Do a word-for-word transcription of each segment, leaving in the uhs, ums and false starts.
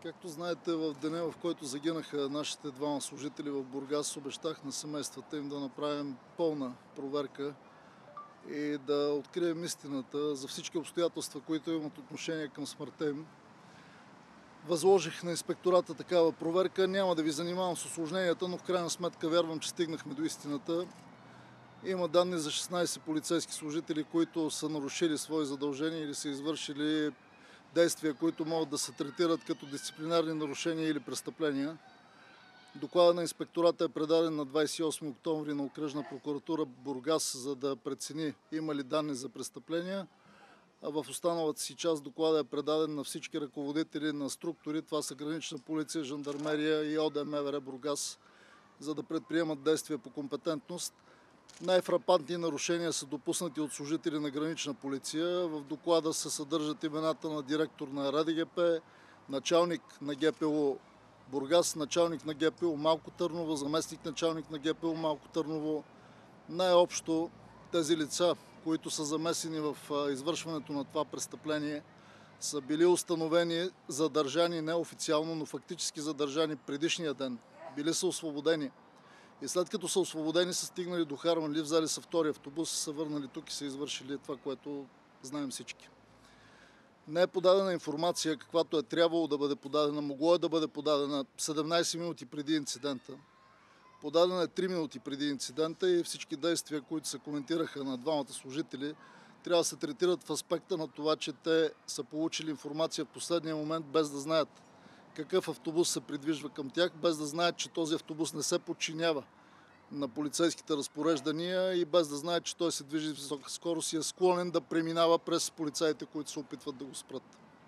Както знаете, в деня, в който загинаха нашите двама служители в Бургас, обещах на семействата им да направим пълна проверка и да открием истината за всички обстоятелства, които имат отношение към смъртта им. Възложих на инспектората такава проверка. Няма да ви занимавам с усложненията, но в крайна сметка вярвам, че стигнахме до истината. Има данни за шестнайсет полицейски служители, които са нарушили свои задължения или са извършили действия, които могат да се третират като дисциплинарни нарушения или престъпления. Докладът на инспектората е предаден на двайсет и осми октомври на Окръжна прокуратура Бургас, за да прецени има ли данни за престъпления. А в останалата си част докладът е предаден на всички ръководители на структури, това са Гранична полиция, Жандармерия и ОД-МВР Бургас, за да предприемат действия по компетентност. Най-фрапантни нарушения са допуснати от служители на Гранична полиция. В доклада се съдържат имената на директор на РДГП, началник на ГПУ Бургас, началник на ГПУ Малко Търново, заместник началник на ГПУ Малко Търново. Най-общо тези лица, които са замесени в извършването на това престъпление, са били установени, задържани неофициално, но фактически задържани предишния ден. Били са освободени. И след като са освободени, са стигнали до Харманли, взели са втори автобус, са върнали тук и са извършили това, което знаем всички. Не е подадена информация, каквато е трябвало да бъде подадена. Могло е да бъде подадена седемнайсет минути преди инцидента. Подадена е три минути преди инцидента и всички действия, които се коментираха на двамата служители, трябва да се третират в аспекта на това, че те са получили информация в последния момент, без да знаят какъв автобус се придвижва към тях, без да знаят, че този автобус не се подчинява на полицейските разпореждания и без да знаят, че той се движи с висока скорост и е склонен да преминава през полицаите, които се опитват да го спрат.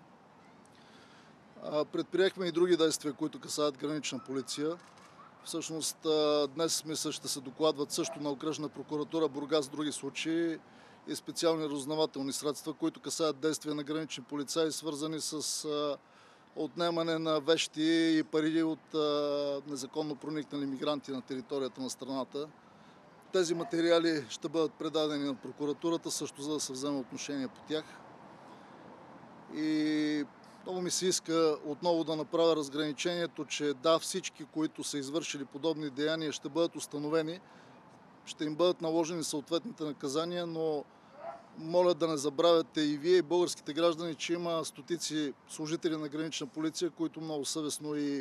Предприехме и други действия, които касаят Гранична полиция. Всъщност днес мисля ще се докладват също на Окръжна прокуратура Бургас други случаи и специални разузнавателни средства, които касаят действия на гранични полицаи, свързани с отнемане на вещи и пари от а, незаконно проникнали мигранти на територията на страната. Тези материали ще бъдат предадени на прокуратурата, също за да се вземе отношение по тях. И много ми се иска отново да направя разграничението, че да, всички, които са извършили подобни деяния, ще бъдат установени, ще им бъдат наложени съответните наказания, но моля да не забравяте и вие, и българските граждани, че има стотици служители на Гранична полиция, които много съвестно и,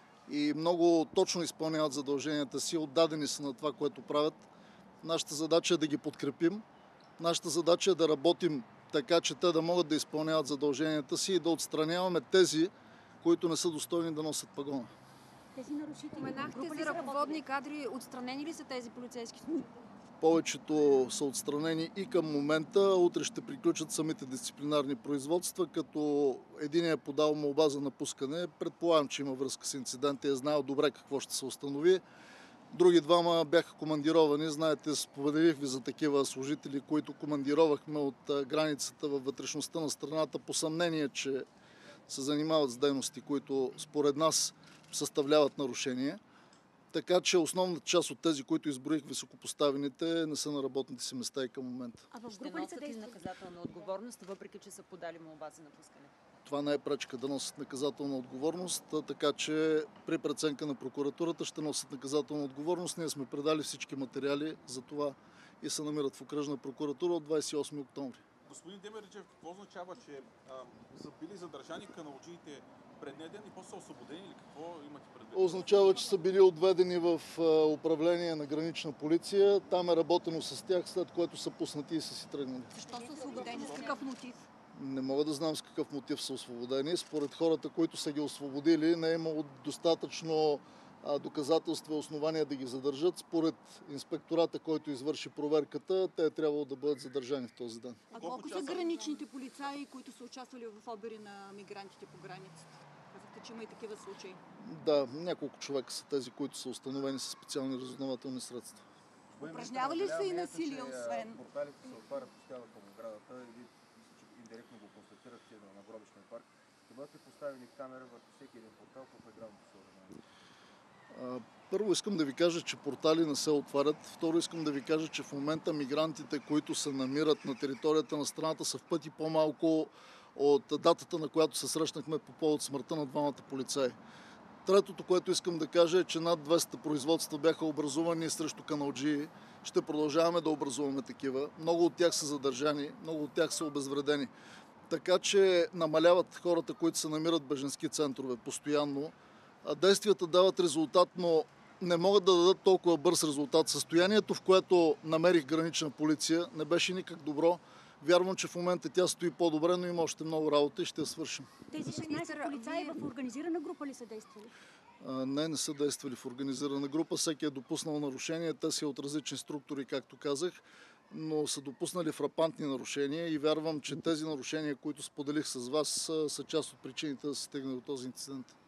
и много точно изпълняват задълженията си, отдадени са на това, което правят. Нашата задача е да ги подкрепим. Нашата задача е да работим така, че те да могат да изпълняват задълженията си и да отстраняваме тези, които не са достойни да носят пагона. Тези нарушители. Споменахте за ръководни кадри. Отстранени ли са тези полицейски служители? Повечето са отстранени и към момента. Утре ще приключат самите дисциплинарни производства, като един е подал молба за напускане. Предполагам, че има връзка с инцидента и е знаел добре какво ще се установи. Други двама бяха командировани. Знаете, споделих ви за такива служители, които командировахме от границата във вътрешността на страната по съмнение, че се занимават с дейности, които според нас съставляват нарушение. Така че основната част от тези, които изброих високопоставените, не са на работните си места и към момента. А в група ли са действат наказателна отговорност, въпреки че са подали молба за напускане? Това не е пречка да носят наказателна отговорност, така че при преценка на прокуратурата ще носят наказателна отговорност. Ние сме предали всички материали за това и се намират в Окръжна прокуратура от двайсет и осми октомври. Господин Демерджиев, какво означава, че а, са били задържани каналджиите предния ден и после са освободени или какво имате предвид? Означава, че са били отведени в управление на Гранична полиция. Там е работено с тях, след което са пуснати и са си тръгнали. Защо са освободени? С какъв мотив? Не мога да знам с какъв мотив са освободени. Според хората, които са ги освободили, не е имало достатъчно доказателства и основания да ги задържат. Според инспектората, който извърши проверката, те е трябвало да бъдат задържани в този ден. А колко са граничните полицаи, които са участвали в обири на мигрантите по границата? Казахте, че има и такива случаи. Да, няколко човека са тези, които са установени със специални разузнавателни средства. Упражнява ли се и насилие, освен? Порталите се отварят постоянно към оградата и вие индиректно го констатирахте на гробищния парк. Ще бъдат ли поставени камери върху всеки един портал в оградното съоръжение? Първо искам да ви кажа, че портали не се отварят. Второ искам да ви кажа, че в момента мигрантите, които се намират на територията на страната, са в пъти по-малко от датата, на която се срещнахме по повод смъртта на двамата полицаи. Третото, което искам да кажа е, че над двеста производства бяха образувани срещу каналджии. Ще продължаваме да образуваме такива. Много от тях са задържани, много от тях са обезвредени. Така че намаляват хората, които се намират в бежански центрове постоянно. Действията дават резултат, но не могат да дадат толкова бърз резултат. Състоянието, в което намерих гранична полиция, не беше никак добро. Вярвам, че в момента тя стои по-добре, но има още много работа и ще я свършим. Тези шестнайсет полицаи в организирана група ли са действали? Не, не са действали в организирана група. Всеки е допуснал нарушения. Те са от различни структури, както казах, но са допуснали фрапантни нарушения и вярвам, че тези нарушения, които споделих с вас, са част от причините да се стигне до този инцидент.